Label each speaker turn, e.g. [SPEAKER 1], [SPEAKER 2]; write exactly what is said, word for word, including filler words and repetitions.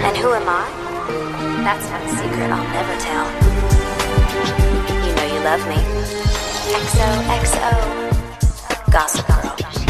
[SPEAKER 1] And who am I? That's not a secret I'll never tell. You know you love me. X O X O Gossip Girl.